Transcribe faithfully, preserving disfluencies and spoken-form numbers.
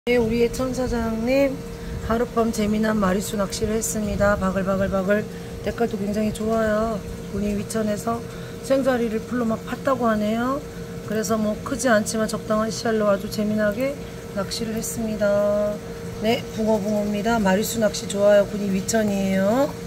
네, 우리 예천 사장님 하룻밤 재미난 마리수 낚시를 했습니다. 바글바글바글 때깔도 굉장히 좋아요. 우리 위천에서 생자리를 풀로 막 팠다고 하네요. 그래서 뭐 크지 않지만 적당한 씨알로 아주 재미나게 낚시를 했습니다. 네, 붕어붕어입니다. 마리수 낚시 좋아요. 군이 위천이에요.